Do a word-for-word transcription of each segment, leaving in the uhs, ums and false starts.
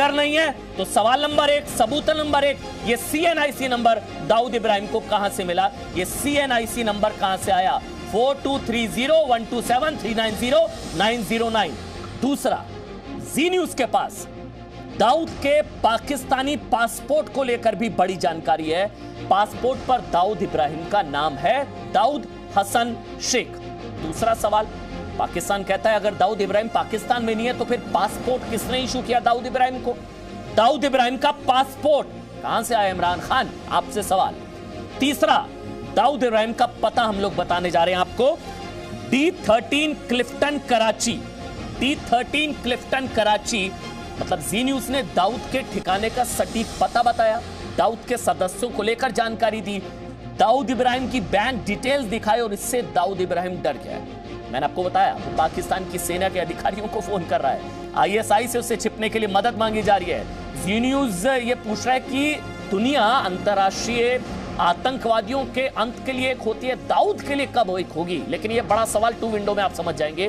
डर नहीं है तो सवाल नंबर एक, सबूत नंबर एक, ये सीएनआईसी नंबर दाऊद इब्राहिम को कहां से मिला? ये सीएनआईसी नंबर कहां से आया? Four two three zero one two seven three nine zero nine zero nine. दूसरा, जी न्यूज के पास दाऊद के पाकिस्तानी पासपोर्ट को लेकर भी बड़ी जानकारी है। पासपोर्ट पर दाऊद इब्राहिम का नाम है दाऊद हसन शेख। दूसरा सवाल, पाकिस्तान कहता है अगर दाऊद इब्राहिम पाकिस्तान में नहीं है तो फिर पासपोर्ट किसने इशू किया दाऊद इब्राहिम को? दाऊद इब्राहिम का पासपोर्ट कहां से आया? इमरान खान, आपसे सवाल। तीसरा, दाऊद इब्राहिम का पता हम लोग बताने जा रहे हैं आपको। D thirteen Clifton Karachi, D thirteen Clifton Karachi, मतलब जी न्यूज ने दाऊद के ठिकाने का सटीक पता बताया, दाऊद के सदस्यों को लेकर जानकारी दी, दाऊद इब्राहिम की बैंक डिटेल्स दिखाए और इससे दाऊद इब्राहिम डर गया है। मैंने आपको बताया वो पाकिस्तान की सेना के अधिकारियों को फोन कर रहा है, आईएसआई से उससे छिपने के लिए मदद मांगी जा रही है। जी न्यूज ये पूछ रहा है कि दुनिया अंतरराष्ट्रीय आतंकवादियों के अंत के लिए एक होती है, दाऊद के लिए कब एक होगी? लेकिन ये बड़ा सवाल टू विंडो में आप समझ जाएंगे।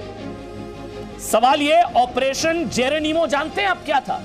सवाल ये, ऑपरेशन जेरेनिमो जानते हैं आप क्या था?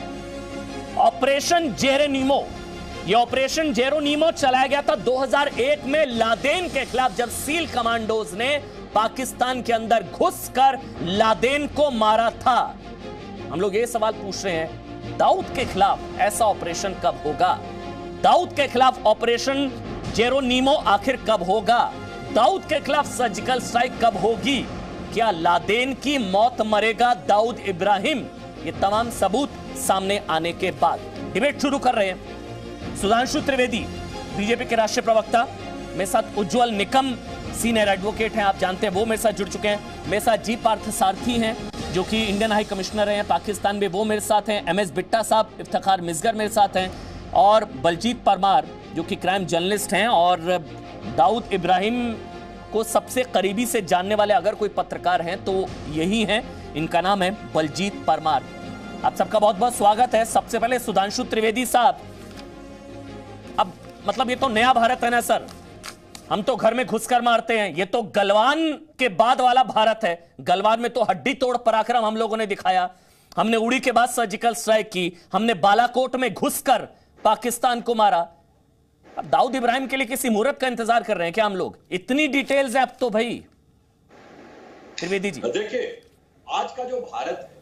ऑपरेशन जेरेनिमो, ये ऑपरेशन जेरोनिमो चलाया गया था दो हज़ार एक में लादेन के खिलाफ, जब सील कमांडोज ने पाकिस्तान के अंदर घुसकर लादेन को मारा था। हम लोग ये सवाल पूछ रहे हैं, दाऊद के खिलाफ ऐसा ऑपरेशन कब होगा? दाऊद के खिलाफ ऑपरेशन जेरोनिमो आखिर कब होगा? दाऊद के खिलाफ सर्जिकल स्ट्राइक कब होगी? क्या लादेन की मौत मरेगा दाऊद इब्राहिम? ये तमाम सबूत सामने आने के बाद डिबेट शुरू कर रहे हैं। सुधांशु त्रिवेदी बीजेपी के राष्ट्रीय प्रवक्ता, मेरे साथ उज्जवल निकम सीनियर एडवोकेट हैं, आप जानते हैं, वो मेरे साथ जुड़ चुके हैं। मेरे साथ जी पार्थ सारथी हैं जो कि इंडियन हाई कमिश्नर हैं पाकिस्तान में, वो मेरे साथ हैं। एम एस बिट्टा साहब, इफ्तिखार मिसगर मेरे साथ हैं, और बलजीत परमार जो कि क्राइम जर्नलिस्ट हैं और दाऊद इब्राहिम को सबसे करीबी से जानने वाले अगर कोई पत्रकार हैं तो यही हैं, इनका नाम है बलजीत परमार। आप सबका बहुत बहुत स्वागत है। सबसे पहले सुधांशु त्रिवेदी साहब, अब मतलब ये तो नया भारत है ना सर, हम तो घर में घुसकर मारते हैं, ये तो गलवान के बाद वाला भारत है। गलवान में तो हड्डी तोड़ पराक्रम हम लोगों ने दिखाया, हमने उड़ी के बाद सर्जिकल स्ट्राइक की, हमने बालाकोट में घुसकर पाकिस्तान को मारा। अब दाऊद इब्राहिम के लिए किसी मुहूर्त का इंतजार कर रहे हैं क्या हम लोग? इतनी डिटेल्स है अब तो भाई। त्रिवेदी जी देखिए, आज का जो भारत है,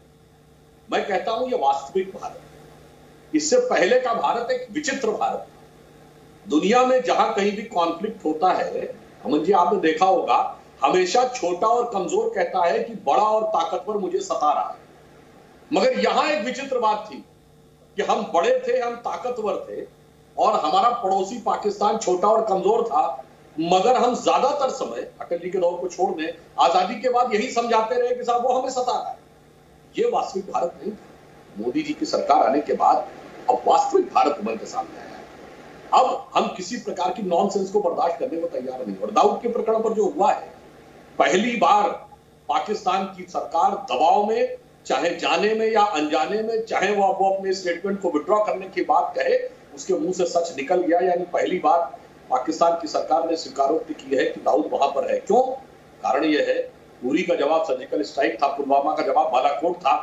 मैं कहता हूं ये वास्तविक भारत है। इससे पहले का भारत एक विचित्र भारत था। दुनिया में जहां कहीं भी कॉन्फ्लिक्ट होता है, अमन जी आपने देखा होगा, हमेशा छोटा और कमजोर कहता है कि बड़ा और ताकतवर मुझे सता रहा है। मगर यहां एक विचित्र बात थी कि हम बड़े थे, हम ताकतवर थे, और हमारा पड़ोसी पाकिस्तान छोटा और कमजोर था। मगर हम ज्यादातर समय, अटल जी के दौर को छोड़ दें, आजादी के बाद यही समझाते रहे कि साहब वो हमें सता रहा है। ये वास्तविक भारत नहीं था। मोदी जी की सरकार आने के बाद अब वास्तविक भारत उभर के सामने आया है। अब हम किसी प्रकार की नॉनसेंस को बर्दाश्त करने को तैयार नहीं। और दाऊद के प्रकरण पर जो हुआ है, पहली बार पाकिस्तान की सरकार दबाव में, चाहे जाने में या अनजाने में, चाहे वो वो अपने स्टेटमेंट को विड्रॉ करने की बात कहे, उसके मुंह से सच निकल गया। यानी पहली बार पाकिस्तान की सरकार ने स्वीकारोक्ति की है कि दाऊद वहां पर है। क्यों? कारण यह है, उरी का जवाब सर्जिकल स्ट्राइक था, पुलवामा का जवाब बालाकोट था।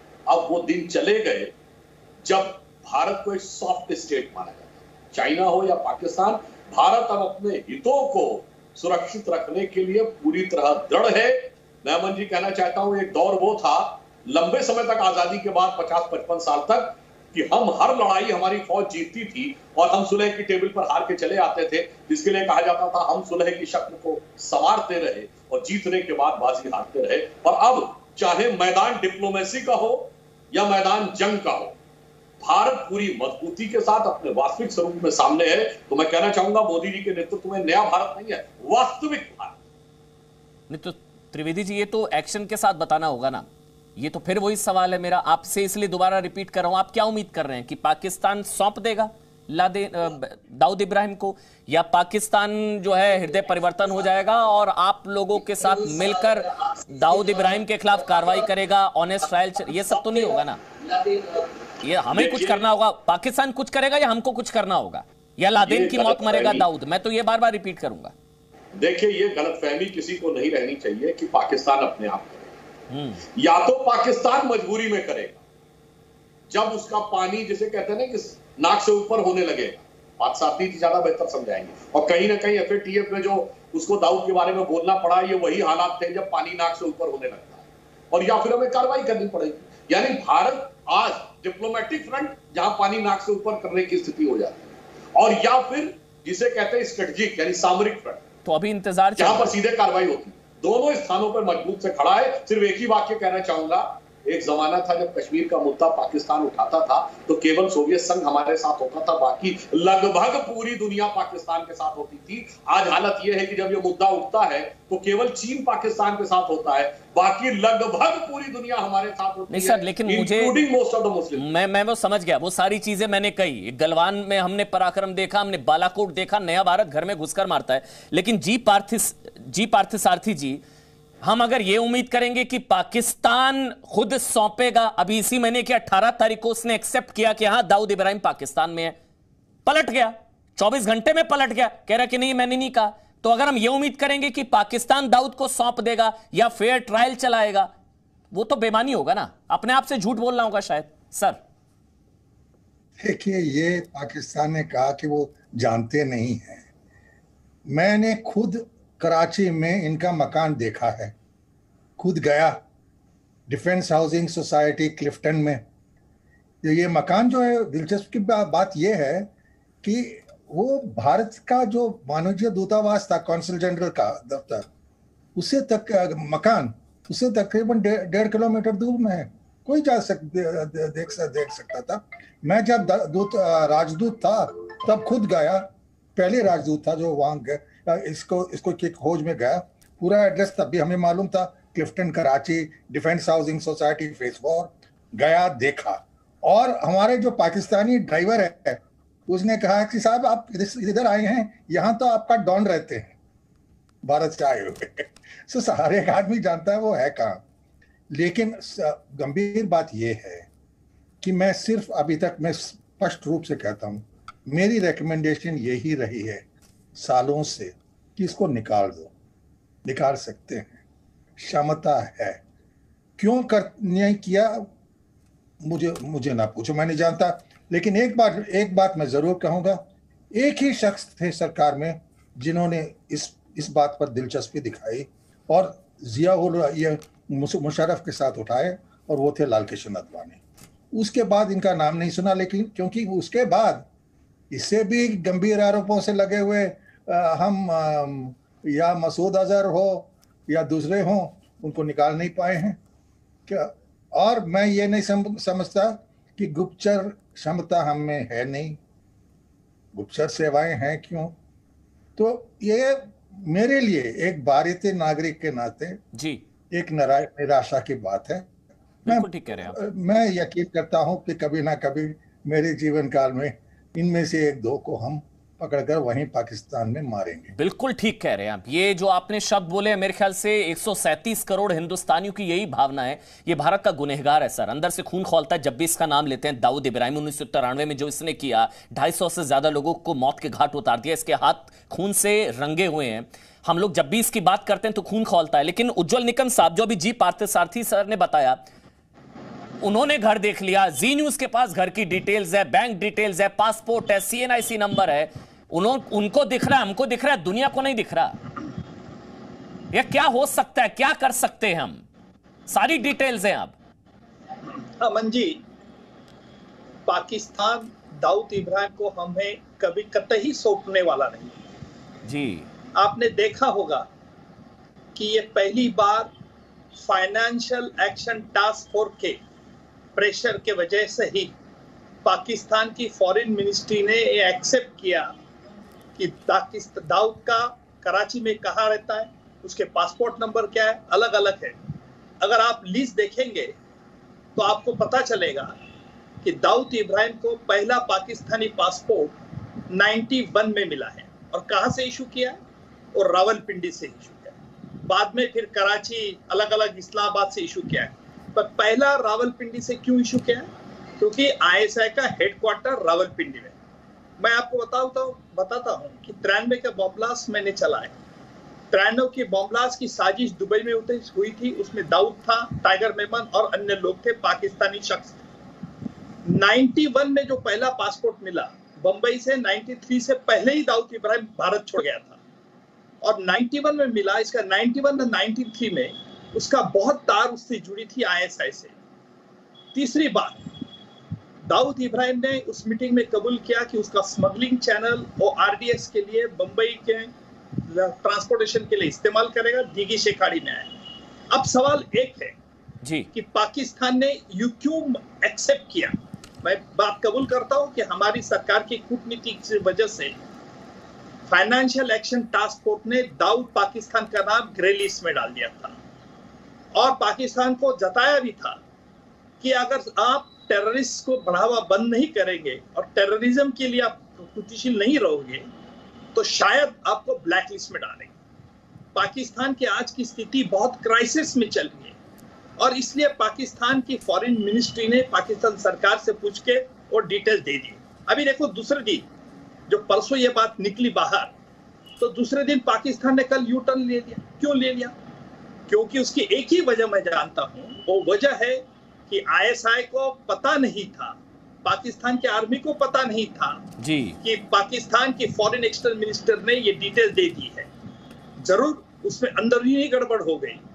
अब वो दिन चले गए जब भारत को एक सॉफ्ट स्टेट माना जाता। चाइना हो या पाकिस्तान, भारत अब अपने हितों को सुरक्षित रखने के लिए पूरी तरह दृढ़ है। मैं अमन जी कहना चाहता हूं, एक दौर वो था लंबे समय तक, आजादी के बाद पचास पचपन साल तक, कि हम हर लड़ाई हमारी फौज जीतती थी और हम सुलह की टेबल पर हार के चले आते थे, जिसके लिए कहा जाता था हम सुलह की शक्ल को संवारते रहे और जीतने के बाद बाजी हारते रहे। और अब चाहे मैदान डिप्लोमेसी का हो या मैदान जंग का हो, भारत पूरी मजबूती के साथ अपने वास्तविक स्वरूप में सामने है। तो मैं कहना चाहूंगा, मोदी जी के नेतृत्व में नया भारत नहीं है, वास्तविक भारत। नहीं तो त्रिवेदी जी, ये तो एक्शन के साथ बताना होगा ना। ये तो फिर वही सवाल है मेरा आपसे, इसलिए दोबारा रिपीट कर रहा हूं। आप क्या उम्मीद कर रहे हैं कि पाकिस्तान सौंप देगा लादे दाऊद इब्राहिम को, या पाकिस्तान जो है हृदय परिवर्तन हो जाएगा और आप लोगों के साथ मिलकर दाऊद इब्राहिम के खिलाफ कार्रवाई करेगा, ऑनेस्ट ट्रायल? ये सब तो नहीं होगा ना। ये हमें कुछ करना होगा, पाकिस्तान कुछ करेगा या हमको कुछ करना होगा, या लादेन की मौत मरेगा दाऊद? मैं तो ये बार बार रिपीट करूंगा। देखिए, ये गलतफहमी किसी को नहीं रहनी चाहिए कि पाकिस्तान अपने आप करेगा। या तो पाकिस्तान मजबूरी में करेगा, जब उसका पानी जिसे कहते हैं ना कि नाक से ऊपर होने लगेगा। बात साथी जी ज्यादा बेहतर समझाएंगे। और कहीं ना कहीं एफ ए टी एफ में जो उसको दाऊद के बारे में बोलना पड़ा, ये वही हालात थे जब पानी नाक से ऊपर होने लगता है, और या फिर हमें कार्रवाई करनी पड़ेगी। यानी भारत आज डिप्लोमेटिक फ्रंट जहां पानी नाक से ऊपर करने की स्थिति हो जाती है, और या फिर जिसे कहते हैं स्ट्रेटेजिक यानी सामरिक फ्रंट, तो अभी इंतजार जहां पर सीधे कार्रवाई होती है। दोनों स्थानों पर मजबूत से खड़ा है। सिर्फ एक ही वाक्य कहना चाहूंगा, एक जमाना था जब कश्मीर का मुद्दा पाकिस्तान उठाता था तो केवल सोवियत संघ हमारे साथ होता था, बाकी लगभग पूरी दुनिया पाकिस्तान के साथ होती थी। आज हालत यह है कि जब यह मुद्दा उठता है तो केवल चीन पाकिस्तान के साथ होता है, बाकी लगभग पूरी दुनिया हमारे साथ होती नहीं है, सर, लेकिन मुझे मोस्ट ऑफ द मुस्लिम। मैं मैं वो समझ गया, वो सारी चीजें मैंने कही। गलवान में हमने पराक्रम देखा, हमने बालाकोट देखा, नया भारत घर में घुसकर मारता है। लेकिन जी पार्थिस जी पार्थसारथी जी, हम अगर ये उम्मीद करेंगे कि पाकिस्तान खुद सौंपेगा, अभी इसी महीने की अठारह तारीख को उसने एक्सेप्ट किया कि हाँ दाऊद इब्राहिम पाकिस्तान में है, पलट गया, चौबीस घंटे में पलट गया, कह रहा कि नहीं मैंने नहीं कहा। तो अगर हम ये उम्मीद करेंगे कि पाकिस्तान दाऊद को सौंप देगा या फेयर ट्रायल चलाएगा, वो तो बेमानी होगा ना, अपने आप से झूठ बोलना होगा शायद। सर देखिए, ये पाकिस्तान ने कहा कि वो जानते नहीं हैं। मैंने खुद कराची में इनका मकान देखा है, खुद गया डिफेंस हाउसिंग सोसाइटी क्लिफ्टन में। ये मकान जो है, दिलचस्प की बात यह है कि वो भारत का जो वाणिज्य दूतावास था, कौंसल जनरल का दफ्तर, उससे तक मकान उससे तकरीबन डेढ़ किलोमीटर दूर में है। कोई जा सक देख देख सकता था। मैं जब दूत राजदूत था तब खुद गया, पहले राजदूत था जो वहाँ गया, इसको इसको की खोज में गया। पूरा एड्रेस तब भी हमें मालूम था, Clifton Karachi, defence housing society phase four. गया, देखा, और हमारे जो पाकिस्तानी ड्राइवर है उसने कहा कि साहब आप इधर आए हैं, यहाँ तो आपका डॉन रहते हैं भारत से आए हुए। सो हर एक आदमी जानता है वो है कहाँ। लेकिन गंभीर बात यह है कि मैं सिर्फ अभी तक मैं स्पष्ट रूप से कहता हूँ, मेरी रिकमेंडेशन यही रही है सालों से कि इसको निकाल दो। निकाल सकते हैं, क्षमता है। क्यों कर नहीं किया मुझे मुझे ना पूछो, मैं नहीं जानता। लेकिन एक बात एक बात मैं जरूर कहूँगा, एक ही शख्स थे सरकार में जिन्होंने इस इस बात पर दिलचस्पी दिखाई और जिया ये मुशर्रफ के साथ उठाए, और वो थे लाल कृष्ण अडवाणी। उसके बाद इनका नाम नहीं सुना, लेकिन क्योंकि उसके बाद इससे भी गंभीर आरोपों से लगे हुए आ, हम आ, या मसूद अजहर हो या दूसरे हों, उनको निकाल नहीं पाए हैं क्या। और मैं ये नहीं सम, समझता कि गुप्तचर क्षमता हम में है नहीं, गुप्तचर सेवाएं हैं क्यों। तो ये मेरे लिए एक भारतीय नागरिक के नाते जी एक निराशा की बात है। मैं ठीक कह रहे हैं आप। मैं यकीन करता हूं कि कभी ना कभी मेरे जीवन काल में इनमें से एक दो को हम पकड़कर वहीं पाकिस्तान में मारेंगे। बिल्कुल ठीक कह रहे हैं आप। ये जो आपने शब्द बोले, मेरे ख्याल से एक सौ सैंतीस करोड़ हिंदुस्तानियों की यही भावना है। ये भारत का गुनहगार है सर, अंदर से खून खौलता है जब भी इसका नाम लेते हैं। दाऊद इब्राहिम उन्नीस सौ तिरानवे में जो इसने किया, ढाई सौ से ज्यादा लोगों को मौत के घाट उतार दिया, इसके हाथ खून से रंगे हुए हैं। हम लोग जब भी इसकी बात करते हैं तो खून खौलता है। लेकिन उज्जवल निकम साहब, जो अभी जी पार्थसारथी सर ने बताया, उन्होंने घर देख लिया, जी न्यूज के पास घर की डिटेल्स है, बैंक डिटेल्स है, पासपोर्ट है, सी एन आई सी नंबर है, उन्होंने उनको दिख रहा है, हमको दिख रहा है, दुनिया को नहीं दिख रहा। यह क्या हो सकता है, क्या कर सकते हैं हम? सारी डिटेल्स हैं अब। अमन जी, पाकिस्तान दाऊद इब्राहिम को हमें कभी कतई सौंपने वाला नहीं जी। आपने देखा होगा कि ये पहली बार फाइनेंशियल एक्शन टास्क फोर्स के प्रेशर के वजह से ही पाकिस्तान की फॉरेन मिनिस्ट्री ने ये एक्सेप्ट किया कि दाऊद का कराची में कहाँ रहता है, उसके पासपोर्ट नंबर क्या है, अलग अलग है। अगर आप लिस्ट देखेंगे तो आपको पता चलेगा कि दाऊद इब्राहिम को पहला पाकिस्तानी पासपोर्ट इक्यानवे में मिला है, और कहाँ से इशू किया है, और रावलपिंडी से इशू किया है। बाद में फिर कराची, अलग अलग इस्लामाबाद से इशू किया है। पर पहला रावलपिंडी से क्यों इशू किया है? क्योंकि आई एस आई का हेडक्वार्टर रावलपिंडी में। मैं आपको बताता हूँ बताता हूँ कि तिरानवे का बॉम्ब ब्लास्ट मैंने चलाया। तिरानवे की बॉम्ब ब्लास्ट की साजिश दुबई में हुई थी, उसमें दाऊद था, टाइगर मेमन और अन्य लोग थे, पाकिस्तानी शख्स थे। इक्यानवे में जो पहला पासपोर्ट मिला बंबई से, तिरानवे से पहले ही दाऊद इब्राहिम भारत छोड़ गया था और इक्यानवे में मिला। इसका इक्यानवे और तिरानवे में उसका बहुत तार उससे जुड़ी थी आईएसआई से। तीसरी बात, दाऊद इब्राहिम ने उस मीटिंग में कबूल किया कि उसका स्मगलिंग चैनल और आरडीएक्स के लिए बंबई के ट्रांसपोर्टेशन के लिए इस्तेमाल करेगा, दीघी शेखाड़ी में आए। अब सवाल एक है जी कि पाकिस्तान ने यू क्यों एक्सेप्ट किया। मैं बात कबूल करता हूं कि हमारी सरकार की कूटनीति की वजह से फाइनेंशियल एक्शन टास्क फोर्स ने दाऊद पाकिस्तान का नाम ग्रे लिस्ट में डाल दिया था और पाकिस्तान को जताया भी था कि अगर आप टेररिस्ट को बढ़ावा बंद नहीं करेंगे और टेररिज्म के लिए आप कृतिशील नहीं रहोगे तो शायद आपको ब्लैक लिस्ट में डालेंगे। पाकिस्तान की आज की स्थिति बहुत क्राइसिस में चल रही है और इसलिए पाकिस्तान की फॉरेन मिनिस्ट्री ने पाकिस्तान सरकार से पूछ के और डिटेल दे दी। अभी देखो दूसरे दिन जो परसों ये बात निकली बाहर, तो दूसरे दिन पाकिस्तान ने कल यू टर्न ले लिया। क्यों ले लिया? क्योंकि उसकी एक ही वजह मैं जानता हूं, वो वजह है कि आईएसआई को पता नहीं था, पाकिस्तान के आर्मी को पता नहीं था जी कि पाकिस्तान की फॉरेन एक्सटर्नल मिनिस्टर ने ये डिटेल दे दी है। जरूर उसमें अंदरूनी गड़बड़ हो गई,